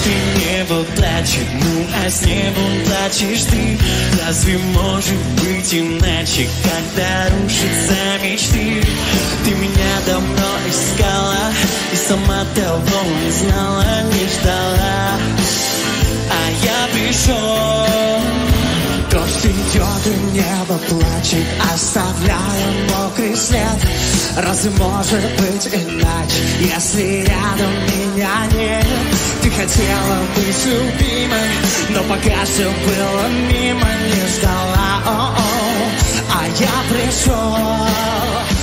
Вот и небо плачет, ну а с небом плачешь ты. Разве может быть иначе, когда рушатся мечты? Ты меня давно искала, и сама того не знала, не ждала, а я пришел. Дождь идет, и небо плачет, оставляя мокрый след. Разве может быть иначе, если рядом меня нет? Ты хотела быть любимой, но пока все было мимо, не ждала, а я пришел.